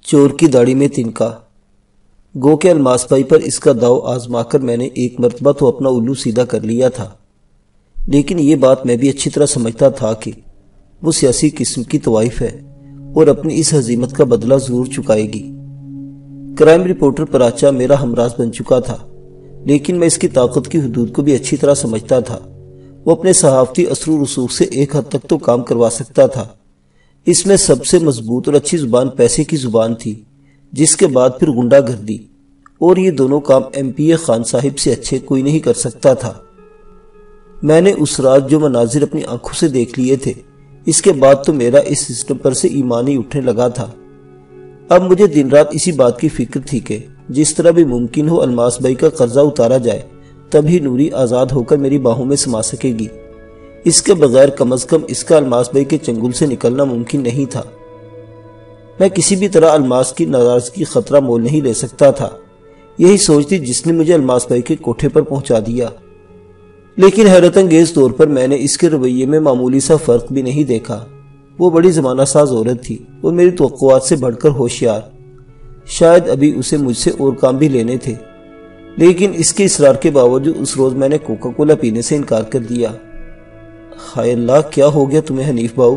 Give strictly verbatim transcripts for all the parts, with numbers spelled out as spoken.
چور کی داڑھی میں تنکا۔ گو کے الماس بھائی پر اس کا داؤ آزما کر میں نے ایک مرتبہ تو اپنا الو سیدھا کر لیا تھا، لیکن یہ بات میں بھی اچھی طرح سمجھتا تھا کہ وہ سیاسی قسم کی طوائف ہے اور اپنی اس ہزیمت کا بدلہ ضرور چکائے گی۔ کرائم رپورٹر پراچا میرا ہمراز بن چکا تھا، لیکن میں اس کی طاقت کی حدود کو بھی اچھی طرح سمجھتا تھا۔ وہ اپنے صحافتی اثر و رسوخ سے ایک حد تک تو کام کروا سکتا تھا۔ اس میں سب سے مضبوط اور اچھی زبان پیسے کی زبان تھی، جس کے بعد پھر غنڈہ گردی، اور یہ دونوں کام ایم پی اے خان صاحب سے اچھے کوئی نہیں کر سکتا تھا۔ میں نے اس رات جو مناظر اپنی آنکھوں سے دیکھ لیے تھے، اس کے بعد تو میرا اس سسٹم پر سے ایمان ہی اٹھنے لگا تھا۔ اب مجھے دن رات اسی بات کی فکر تھی کہ جس طرح بھی ممکن ہو الماس بھائی کا قرضہ اتارا جائے، تبھی نوری آزاد ہو کر میری باہوں میں سما سکے گی۔ اس کے بغیر کم از کم اس کا الماس بھائی کے چنگل سے نکلنا ممکن نہیں تھا۔ میں کسی بھی طرح الماس کی ناراضگی خطرہ مول نہیں لے سکتا تھا۔ یہی سوچ تھی جس نے مجھے الماس بھائی کے کوٹھے پر پہنچا دیا، لیکن حیرت انگیز طور پر میں نے اس کے رویے میں معمولی سا فرق بھی نہیں دیکھا۔ وہ بڑی زمانہ ساز عورت تھی اور میری توقعات سے بڑھ کر ہوشیار۔ شاید ابھی اسے مجھ سے اور کام بھی لینے تھے، لیکن اس کے اصرار کے باوجود اس روز میں نے کوکا کولا پینے سے انکار کر دیا۔ ہائے اللہ، کیا ہو گیا تمہیں حنیف باؤ؟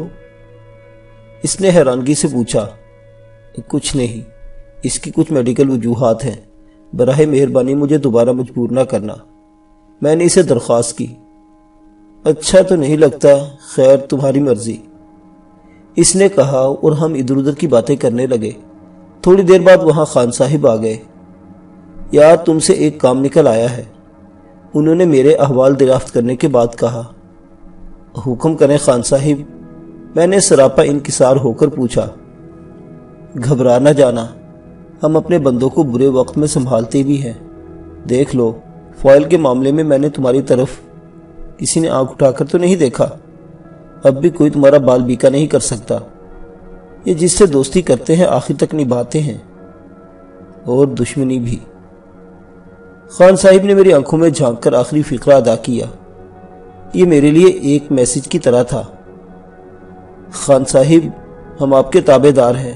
اس نے حیرانگی سے پوچھا۔ کچھ نہیں، اس کی کچھ میڈیکل وجوہات ہیں، براہ مہربانی مجھے دوبارہ مجبور نہ کرنا، میں نے اسے درخواست کی۔ اچھا تو نہیں لگتا، خیر تمہاری مرضی، اس نے کہا، اور ہم ادھر ادھر کی باتیں کرنے لگے۔ تھوڑی دیر بعد وہاں خان صاحب آ گئے۔ یار تم سے ایک کام نکل آیا ہے، انہوں نے میرے احوال دریافت کرنے کے بعد کہا۔ حکم کریں خان صاحب، میں نے سراپا انکسار ہو کر پوچھا۔ گھبرا نہ جانا، ہم اپنے بندوں کو برے وقت میں سنبھالتے بھی ہیں۔ دیکھ لو، فائل کے معاملے میں میں نے تمہاری طرف کسی نے آنکھ اٹھا کر تو نہیں دیکھا، اب بھی کوئی تمہارا بال بیکا نہیں کر سکتا۔ یہ جس سے دوستی کرتے ہیں آخر تک نبھاتے ہیں، اور دشمنی بھی۔ خان صاحب نے میری آنکھوں میں جھانک کر آخری فقرہ ادا کیا۔ یہ میرے لیے ایک میسج کی طرح تھا۔ خان صاحب، ہم آپ کے تابع دار ہیں،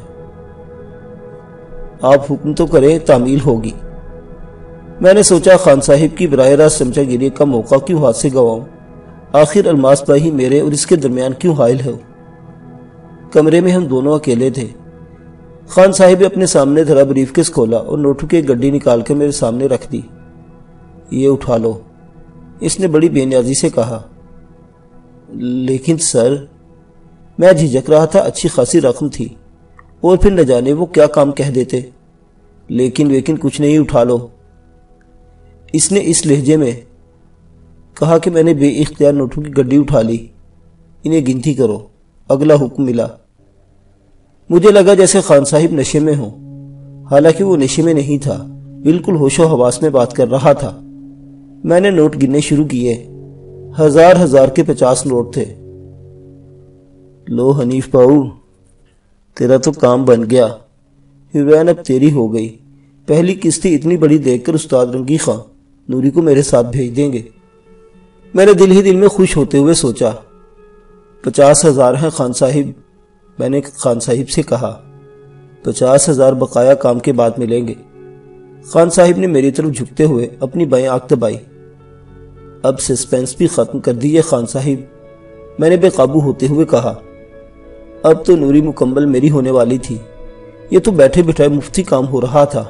آپ حکم تو کریں، تعمیل ہوگی۔ میں نے سوچا خان صاحب کی براہ راست چمچہ گیری کا موقع کیوں ہاتھ سے گواؤں، آخر الماس بھائی میرے اور اس کے درمیان کیوں حائل ہے۔ کمرے میں ہم دونوں اکیلے تھے۔ خان صاحب نے اپنے سامنے دھرا بریف کیس کھولا اور نوٹوں کی ایک گڈی نکال کر میرے سامنے رکھ دی۔ یہ اٹھا لو، اس نے بڑی بے نیازی سے کہا۔ لیکن سر، میں جھجک رہا تھا، اچھی خاصی رقم تھی، اور پھر نہ جانے وہ کیا کام کہہ دیتے۔ لیکن لیکن کچھ نہیں، اٹھا لو، اس نے اس لہجے میں کہا کہ میں نے بے اختیار نوٹوں کی گڈی اٹھا لی۔ انہیں گنتی کرو، اگلا حکم ملا۔ مجھے لگا جیسے خان صاحب نشے میں ہوں، حالانکہ وہ نشے میں نہیں تھا، بالکل ہوش و حواس میں بات کر رہا تھا۔ میں نے نوٹ گننے شروع کیے، ہزار ہزار کے پچاس نوٹ تھے۔ لو حنیف باؤ، تیرا تو کام بن گیا، ہیروئن اب تیری ہو گئی۔ پہلی قسطیں اتنی بڑی دیکھ کر استاد رنگی خان نوری کو میرے ساتھ بھیج دیں گے۔ میں نے دل ہی دل میں خوش ہوتے ہوئے سوچا۔ پچاس ہزار ہیں خان صاحب، میں نے خان صاحب سے کہا۔ پچاس ہزار بقایا کام کے بعد ملیں گے۔ خان صاحب نے میری طرف جھکتے ہوئے اپنی بائیں آنکھ دبائی۔ اب سسپینس بھی ختم کر دیجیے خان صاحب، میں نے بے قابو ہوتے ہوئے کہا۔ اب تو نوری مکمل میری ہونے والی تھی، یہ تو بیٹھے بٹھائے مفتی کام ہو رہا تھا۔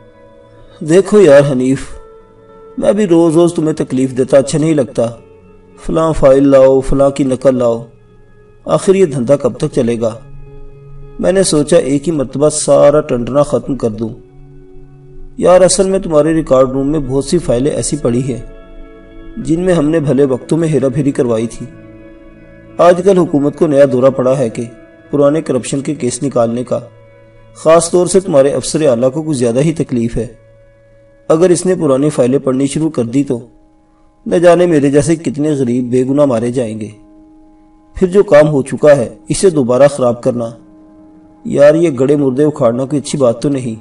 دیکھو یار حنیف، میں بھی روز روز تمہیں تکلیف دیتا اچھا نہیں لگتا، فلاں فائل لاؤ، فلاں کی نقل لاؤ، آخر یہ دھندا کب تک چلے گا؟ میں نے سوچا ایک ہی مرتبہ سارا ٹنڈنا ختم کر دوں۔ یار اصل میں تمہارے ریکارڈ روم میں بہت سی فائلیں ایسی پڑی ہیں جن میں ہم نے بھلے وقتوں میں ہیرا پھیری کروائی تھی۔ آج کل حکومت کو نیا دورہ پڑا ہے کہ پرانے کرپشن کے کیس نکالنے کا، خاص طور سے تمہارے افسر اعلیٰ کو کچھ زیادہ ہی تکلیف ہے۔ اگر اس نے پرانی فائلیں پڑھنی شروع کر دی تو نہ جانے میرے جیسے کتنے غریب بے گناہ مارے جائیں گے۔ پھر جو کام ہو چکا ہے اسے دوبارہ خراب کرنا، یار یہ گڑے مردے اکھاڑنا کوئی اچھی بات تو نہیں۔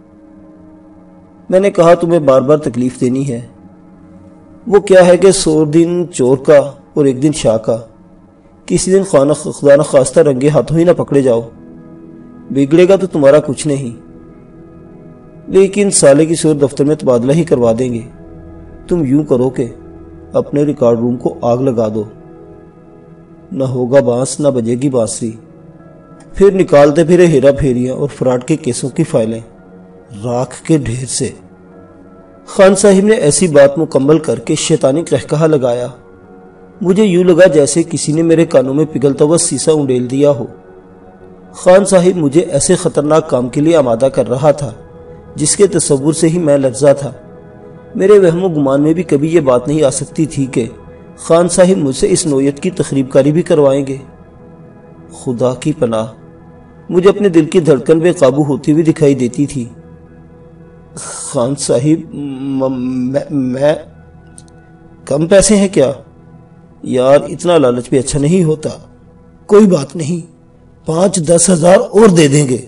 میں نے کہا تمہیں بار بار تکلیف دینی ہے، وہ کیا ہے کہ سو دن چور کا اور ایک دن شاہ کا، کسی دن خدا نخواستہ رنگے ہاتھوں ہی نہ پکڑے جاؤ۔ بگڑے گا تو تمہارا کچھ نہیں، لیکن سالے کی صورت دفتر میں تبادلہ ہی کروا دیں گے۔ تم یوں کرو کہ اپنے ریکارڈ روم کو آگ لگا دو، نہ ہوگا بانس نہ بجے گی بانسری، پھر نکالتے پھرے ہیرا پھیریاں اور فراڈ کے کیسوں کی فائلیں راکھ کے ڈھیر سے۔ خان صاحب نے ایسی بات مکمل کر کے شیطانی قہقہا لگایا۔ مجھے یوں لگا جیسے کسی نے میرے کانوں میں پگھلتا ہوا سیسا انڈیل دیا ہو۔ خان صاحب مجھے ایسے خطرناک کام کے لیے آمادہ کر رہا تھا جس کے تصور سے ہی میں لرزا تھا۔ میرے وہم و گمان میں بھی کبھی یہ بات نہیں آ سکتی تھی کہ خان صاحب مجھ سے اس نوعیت کی تخریب کاری بھی کروائیں گے۔ خدا کی پناہ، مجھے اپنے دل کی دھڑکن بے قابو ہوتی ہوئی دکھائی دیتی تھی۔ خان صاحب میں کم پیسے ہیں کیا؟ یار اتنا لالچ بھی اچھا نہیں ہوتا۔ کوئی بات نہیں، پانچ دس ہزار اور دے دیں گے۔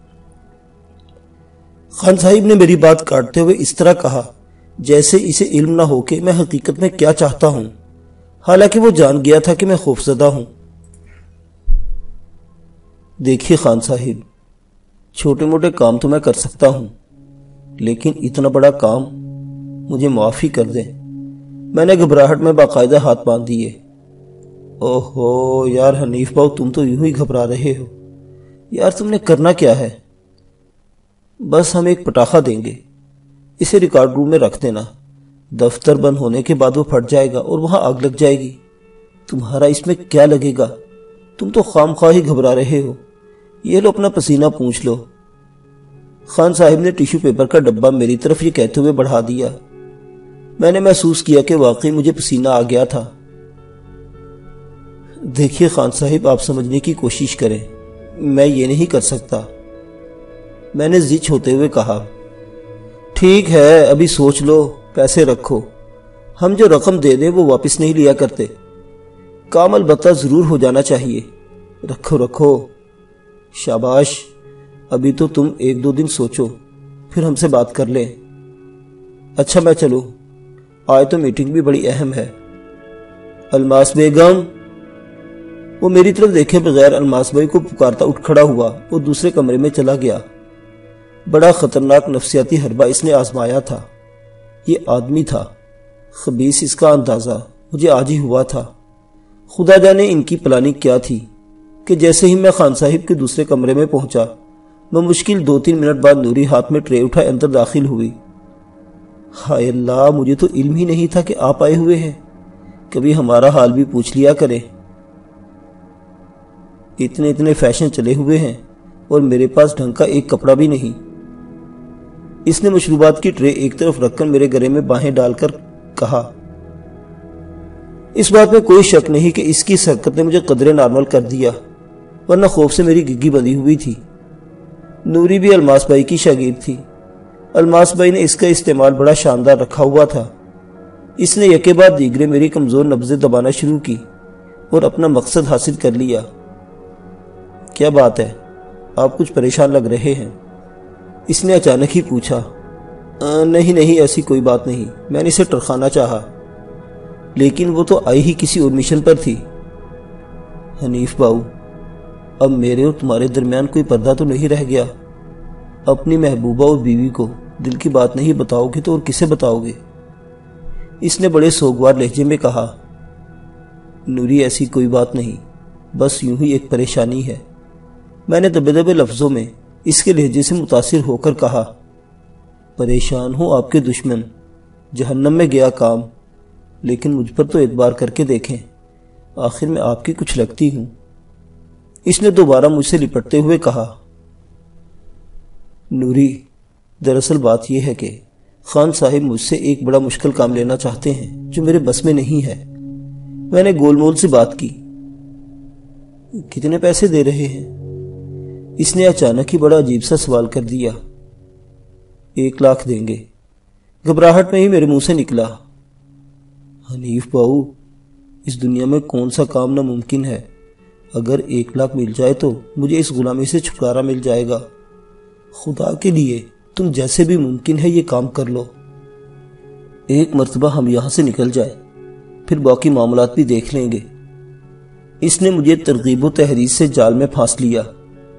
خان صاحب نے میری بات کاٹتے ہوئے اس طرح کہا جیسے اسے علم نہ ہو کہ میں حقیقت میں کیا چاہتا ہوں، حالانکہ وہ جان گیا تھا کہ میں خوفزدہ ہوں۔ دیکھیے خان صاحب، چھوٹے موٹے کام تو میں کر سکتا ہوں، لیکن اتنا بڑا کام مجھے معافی کر دیں۔ میں نے گھبراہٹ میں باقاعدہ ہاتھ باندھ دیے۔ اوہو یار حنیف باؤ، تم تو یوں ہی گھبرا رہے ہو۔ یار تم نے کرنا کیا ہے؟ بس ہم ایک پٹاخہ دیں گے، اسے ریکارڈ روم میں رکھ دینا، دفتر بند ہونے کے بعد وہ پھٹ جائے گا اور وہاں آگ لگ جائے گی۔ تمہارا اس میں کیا لگے گا؟ تم تو خام خواہ ہی گھبرا رہے ہو۔ یہ لو اپنا پسینہ پونچھ لو۔ خان صاحب نے ٹیشو پیپر کا ڈبہ میری طرف یہ کہتے ہوئے بڑھا دیا۔ میں نے محسوس کیا کہ واقعی مجھے پسینہ آ گیا تھا۔ دیکھیے خان صاحب، آپ سمجھنے کی کوشش کریں، میں یہ نہیں کر سکتا، میں نے زچ ہوتے ہوئے کہا۔ ٹھیک ہے، ابھی سوچ لو، پیسے رکھو، ہم جو رقم دے دیں وہ واپس نہیں لیا کرتے، کام البتہ ضرور ہو جانا چاہیے۔ رکھو رکھو، شاباش، ابھی تو تم ایک دو دن سوچو، پھر ہم سے بات کر لیں۔ اچھا میں چلوں، آج تو میٹنگ بھی بڑی اہم ہے۔ الماس بیگم۔ وہ میری طرف دیکھے بغیر الماس بھائی کو پکارتا اٹھ کھڑا ہوا اور دوسرے کمرے میں چلا گیا۔ بڑا خطرناک نفسیاتی حربہ اس نے آزمایا تھا۔ یہ آدمی تھا، خبیث، اس کا اندازہ مجھے آج ہی ہوا تھا۔ خدا جانے ان کی پلاننگ کیا تھی کہ جیسے ہی میں خان صاحب کے دوسرے کمرے میں پہنچا، بمشکل دو تین منٹ بعد نوری ہاتھ میں ٹرے اٹھائے اندر داخل ہوئی۔ ہائے اللہ، مجھے تو علم ہی نہیں تھا کہ آپ آئے ہوئے ہیں، کبھی ہمارا حال بھی پوچھ لیا کرے۔ اتنے اتنے فیشن چلے ہوئے ہیں اور میرے پاس ڈھنگ کا ایک کپڑا بھی نہیں۔ اس نے مشروبات کی ٹرے ایک طرف رکھ کر میرے گلے میں باہیں ڈال کر کہا۔ اس بات میں کوئی شک نہیں کہ اس کی سرکت نے مجھے قدرے نارمل کر دیا، ورنہ خوف سے میری گگی بندھی ہوئی تھی۔ نوری بھی الماس بھائی کی شاگرد تھی۔ الماس بھائی نے اس کا استعمال بڑا شاندار رکھا ہوا تھا۔ اس نے یکے بعد دیگرے میری کمزور نبضیں دبانا شروع کی اور اپنا مقصد حاصل کر لیا۔ کیا بات ہے، آپ کچھ پریشان لگ رہے ہیں؟ اس نے اچانک ہی پوچھا۔ نہیں نہیں، ایسی کوئی بات نہیں، میں نے اسے ٹرخانا چاہا، لیکن وہ تو آئی ہی کسی اور مشن پر تھی۔ حنیف باؤ، اب میرے اور تمہارے درمیان کوئی پردہ تو نہیں رہ گیا؟ اپنی محبوبہ اور بیوی کو دل کی بات نہیں بتاؤ گے تو اور کسے بتاؤ گے؟ اس نے بڑے سوگوار لہجے میں کہا۔ نوری، ایسی کوئی بات نہیں، بس یوں ہی ایک پریشانی ہے۔ میں نے دبے دبے لفظوں میں اس کے لہجے سے متاثر ہو کر کہا۔ پریشان ہوں آپ کے دشمن، جہنم میں گیا کام، لیکن مجھ پر تو اعتبار کر کے دیکھیں، آخر میں آپ کی کچھ لگتی ہوں۔ اس نے دوبارہ مجھ سے لپٹتے ہوئے کہا۔ نوری، دراصل بات یہ ہے کہ خان صاحب مجھ سے ایک بڑا مشکل کام لینا چاہتے ہیں جو میرے بس میں نہیں ہے۔ میں نے گول مول سے بات کی۔ کتنے پیسے دے رہے ہیں؟ اس نے اچانک ہی بڑا عجیب سا سوال کر دیا۔ ایک لاکھ دیں گے، گھبراہٹ میں ہی میرے منہ سے نکلا۔ حنیف باؤ، اس دنیا میں کون سا کام ناممکن ہے؟ اگر ایک لاکھ مل جائے تو مجھے اس غلامی سے چھٹکارا مل جائے گا۔ خدا کے لیے تم جیسے بھی ممکن ہے یہ کام کر لو۔ ایک مرتبہ ہم یہاں سے نکل جائے، پھر باقی معاملات بھی دیکھ لیں گے۔ اس نے مجھے ترغیب و تحریض سے جال میں پھانس لیا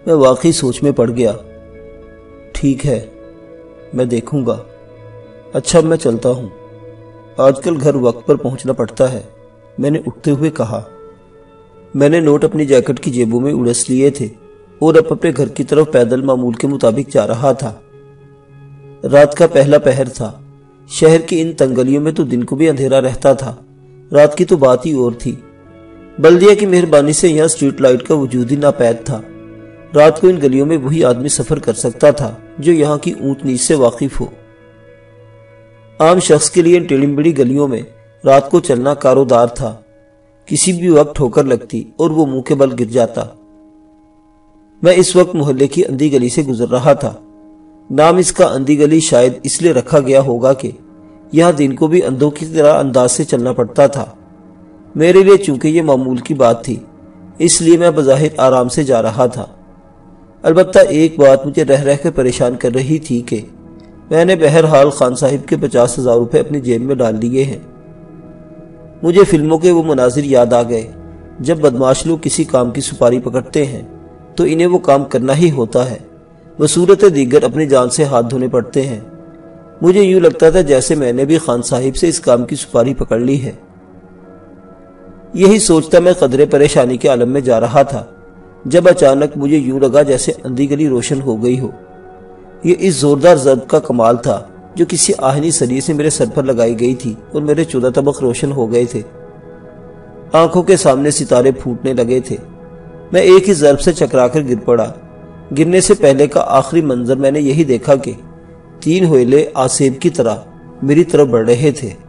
میں واقعی سوچ میں پڑ گیا۔ ٹھیک ہے، میں دیکھوں گا۔ اچھا میں چلتا ہوں، آج کل گھر وقت پر پہنچنا پڑتا ہے، میں نے اٹھتے ہوئے کہا۔ میں نے نوٹ اپنی جیکٹ کی جیبوں میں اڑس لیے تھے اور اب اپنے گھر کی طرف پیدل معمول کے مطابق جا رہا تھا۔ رات کا پہلا پہر تھا۔ شہر کی ان تنگلیوں میں تو دن کو بھی اندھیرا رہتا تھا، رات کی تو بات ہی اور تھی۔ بلدیہ کی مہربانی سے یہاں اسٹریٹ لائٹ کا وجود ہی ناپید تھا۔ رات کو ان گلیوں میں وہی آدمی سفر کر سکتا تھا جو یہاں کی اونچ نیچ سے واقف ہو۔ عام شخص کے لیے ان ٹیڑھی بڑی گلیوں میں رات کو چلنا کارودار تھا، کسی بھی وقت ٹھوکر لگتی اور وہ منہ کے بل گر جاتا۔ میں اس وقت محلے کی اندھی گلی سے گزر رہا تھا۔ نام اس کا اندھی گلی شاید اس لیے رکھا گیا ہوگا کہ یہاں دن کو بھی اندھوں کی طرح انداز سے چلنا پڑتا تھا۔ میرے لیے چونکہ یہ معمول کی بات تھی، اس لیے میں بظاہر آرام سے جا رہا تھا۔ البتہ ایک بات مجھے رہ رہ کر پریشان کر رہی تھی کہ میں نے بہرحال خان صاحب کے پچاس ہزار روپے اپنی جیب میں ڈال لیے ہیں۔ مجھے فلموں کے وہ مناظر یاد آ گئے جب بدماش لوگ کسی کام کی سپاری پکڑتے ہیں تو انہیں وہ کام کرنا ہی ہوتا ہے، بصورت دیگر اپنی جان سے ہاتھ دھونے پڑتے ہیں۔ مجھے یوں لگتا تھا جیسے میں نے بھی خان صاحب سے اس کام کی سپاری پکڑ لی ہے۔ یہی سوچتا میں قدرے پریشانی کے عالم میں جا رہا تھا جب اچانک مجھے یوں لگا جیسے اندھی گلی روشن ہو گئی ہو۔ یہ اس زوردار ضرب کا کمال تھا جو کسی آہنی سری سے میرے سر پر لگائی گئی تھی اور میرے چودہ طبق روشن ہو گئے تھے۔ آنکھوں کے سامنے ستارے پھوٹنے لگے تھے۔ میں ایک ہی ضرب سے چکرا کر گر پڑا۔ گرنے سے پہلے کا آخری منظر میں نے یہی دیکھا کہ تین ہوئلے آسیب کی طرح میری طرف بڑھ رہے تھے۔